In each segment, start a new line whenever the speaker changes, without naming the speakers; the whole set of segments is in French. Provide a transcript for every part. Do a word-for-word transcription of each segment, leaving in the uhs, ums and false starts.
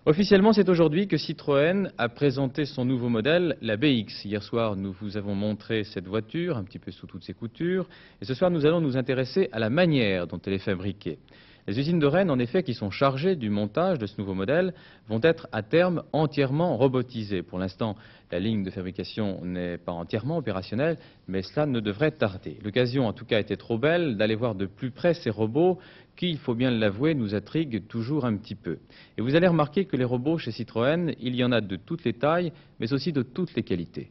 Officiellement, c'est aujourd'hui que Citroën a présenté son nouveau modèle, la B X. Hier soir, nous vous avons montré cette voiture, un petit peu sous toutes ses coutures. Et ce soir, nous allons nous intéresser à la manière dont elle est fabriquée. Les usines de Rennes, en effet, qui sont chargées du montage de ce nouveau modèle, vont être à terme entièrement robotisées. Pour l'instant, la ligne de fabrication n'est pas entièrement opérationnelle, mais cela ne devrait tarder. L'occasion, en tout cas, était trop belle d'aller voir de plus près ces robots qui, il faut bien l'avouer, nous intriguent toujours un petit peu. Et vous allez remarquer que les robots chez Citroën, il y en a de toutes les tailles, mais aussi de toutes les qualités.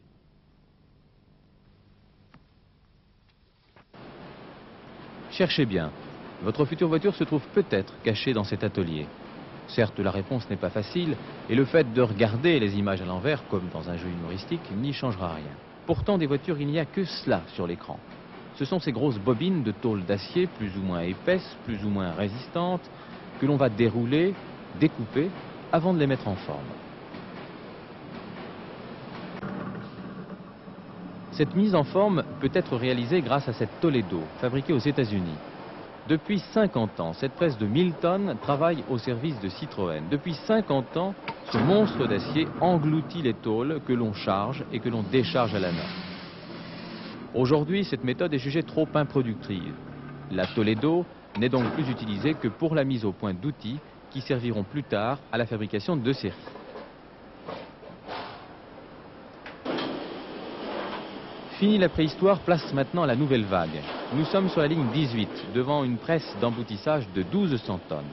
Cherchez bien. Votre future voiture se trouve peut-être cachée dans cet atelier. Certes, la réponse n'est pas facile, et le fait de regarder les images à l'envers, comme dans un jeu humoristique, n'y changera rien. Pourtant, des voitures, il n'y a que cela sur l'écran. Ce sont ces grosses bobines de tôle d'acier, plus ou moins épaisses, plus ou moins résistantes, que l'on va dérouler, découper, avant de les mettre en forme. Cette mise en forme peut être réalisée grâce à cette Toledo, fabriquée aux États-Unis. Depuis cinquante ans, cette presse de mille tonnes travaille au service de Citroën. Depuis cinquante ans, ce monstre d'acier engloutit les tôles que l'on charge et que l'on décharge à la main. Aujourd'hui, cette méthode est jugée trop improductive. La Toledo n'est donc plus utilisée que pour la mise au point d'outils qui serviront plus tard à la fabrication de série. Fini la préhistoire, place maintenant à la nouvelle vague. Nous sommes sur la ligne dix-huit, devant une presse d'emboutissage de mille deux cents tonnes.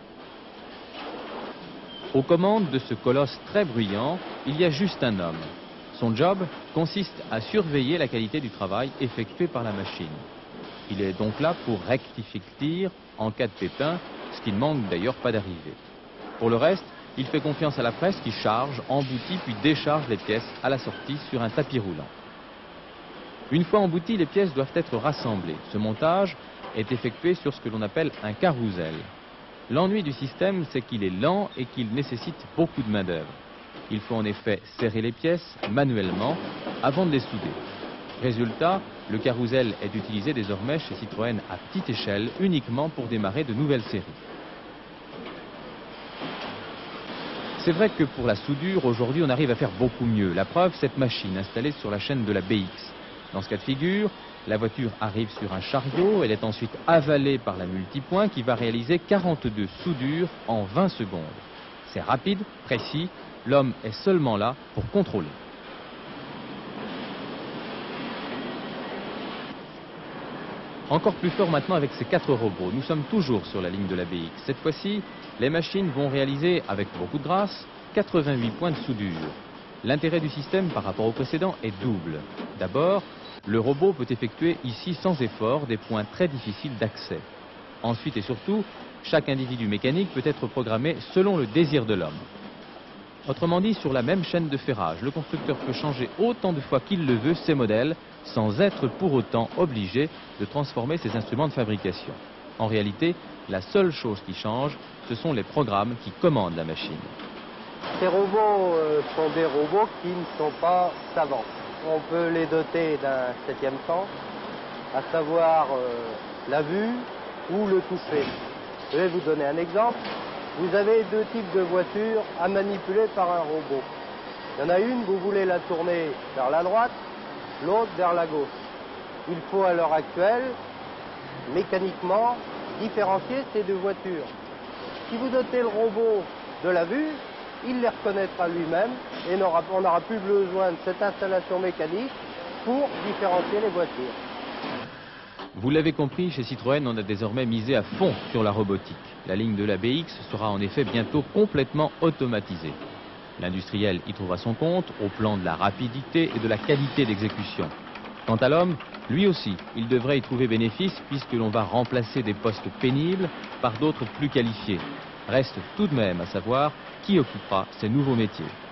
Aux commandes de ce colosse très bruyant, il y a juste un homme. Son job consiste à surveiller la qualité du travail effectué par la machine. Il est donc là pour rectifier le tir en cas de pépin, ce qui ne manque d'ailleurs pas d'arriver. Pour le reste, il fait confiance à la presse qui charge, emboutit puis décharge les pièces à la sortie sur un tapis roulant. Une fois embouties, les pièces doivent être rassemblées. Ce montage est effectué sur ce que l'on appelle un carrousel. L'ennui du système, c'est qu'il est lent et qu'il nécessite beaucoup de main-d'œuvre. Il faut en effet serrer les pièces manuellement avant de les souder. Résultat, le carrousel est utilisé désormais chez Citroën à petite échelle, uniquement pour démarrer de nouvelles séries. C'est vrai que pour la soudure, aujourd'hui, on arrive à faire beaucoup mieux. La preuve, cette machine installée sur la chaîne de la B X. Dans ce cas de figure, la voiture arrive sur un chariot, elle est ensuite avalée par la multipoint qui va réaliser quarante-deux soudures en vingt secondes. C'est rapide, précis, l'homme est seulement là pour contrôler. Encore plus fort maintenant avec ces quatre robots. Nous sommes toujours sur la ligne de la B X. Cette fois-ci, les machines vont réaliser, avec beaucoup de grâce, quatre-vingt-huit points de soudure. L'intérêt du système par rapport au précédent est double. D'abord, le robot peut effectuer ici sans effort des points très difficiles d'accès. Ensuite et surtout, chaque individu mécanique peut être programmé selon le désir de l'homme. Autrement dit, sur la même chaîne de ferrage, le constructeur peut changer autant de fois qu'il le veut ses modèles sans être pour autant obligé de transformer ses instruments de fabrication. En réalité, la seule chose qui change, ce sont les programmes qui commandent la machine.
Ces robots euh, sont des robots qui ne sont pas savants. On peut les doter d'un septième sens, à savoir euh, la vue ou le toucher. Je vais vous donner un exemple. Vous avez deux types de voitures à manipuler par un robot. Il y en a une, vous voulez la tourner vers la droite, l'autre vers la gauche. Il faut à l'heure actuelle, mécaniquement, différencier ces deux voitures. Si vous dotez le robot de la vue, il les reconnaîtra lui-même et on n'aura plus besoin de cette installation mécanique pour différencier les voitures.
Vous l'avez compris, chez Citroën, on a désormais misé à fond sur la robotique. La ligne de la B X sera en effet bientôt complètement automatisée. L'industriel y trouvera son compte au plan de la rapidité et de la qualité d'exécution. Quant à l'homme, lui aussi, il devrait y trouver bénéfice puisque l'on va remplacer des postes pénibles par d'autres plus qualifiés. Reste tout de même à savoir qui occupera ces nouveaux métiers.